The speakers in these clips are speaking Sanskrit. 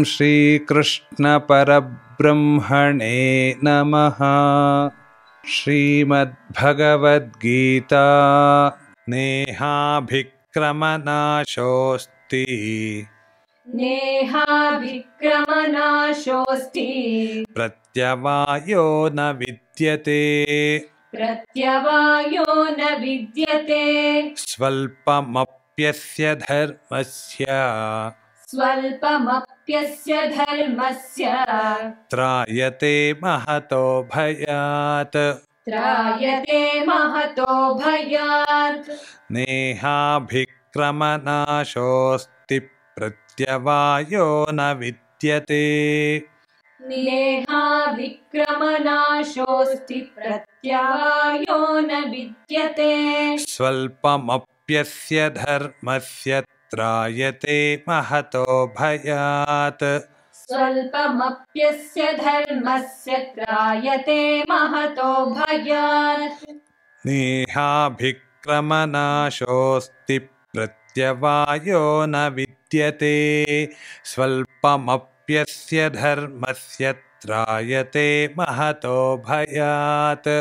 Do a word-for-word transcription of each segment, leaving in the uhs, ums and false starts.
श्रीकृष्णपरब्रह्मणे नमः। श्रीमद्भगवद्गीता नेहाभिक्रमनाशोऽस्ति नेहाभिक्रमनाशोऽस्ति प्रत्यवायो न विद्यते प्रत्यवायो न विद्यते स्वल्पमप्यस्य धर्मस्य स्वल्पमप्यस्य धर्मस्य त्रायते महतो भयात् त्रायते महतो भयात् नेहाभिक्रमनाशोऽस्ति प्रत्यवायो न विद्यते नेहाभिक्रमनाशोऽस्ति प्रत्यवायो न विद्यते स्वल्पमप्यस्य धर्मस्य त्रायते महतो भयात् स्वल्पमप्यस्य धर्मस्य त्रायते महतो भयात् नेहाभिक्रमनाशोऽस्ति प्रत्यवायो न विद्यते स्वल्पमप्यस्य धर्मस्य त्रायते महतो भयात्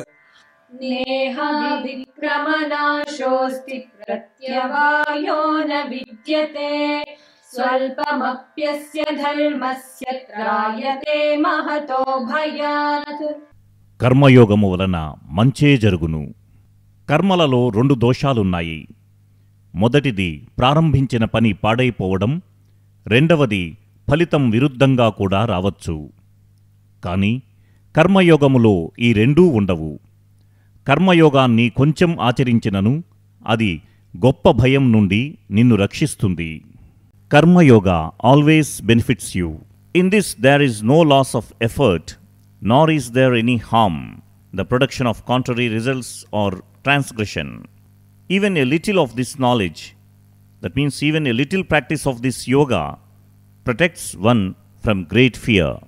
नेहाभिक्रमनाशोऽस्ति प्रत्यवायो न विद्यते स्वल्पमप्यस्य धर्मस्य त्रायते महतो भयात् కర్మయోగము వలన మంచే జరుగును. కర్మలలో రెండు దోషాలున్నాయి. మొదటిది ప్రారంభించిన పని పాడైపోవడం, రెండవది ఫలితం విరుద్ధంగా కూడా రావచ్చు. కాని కర్మయోగములో ఈ రెండూ ఉండవు. కర్మయోగాన్ని కొంచెం ఆచరించినను అది గొప్ప భయం నుండి నిన్ను రక్షిస్తుంది. Karmayoga always benefits you. In this there is no loss of effort, nor is there any harm, the production of contrary results or transgression. Even a little of this knowledge, that means even a little practice of this yoga, protects one from great fear.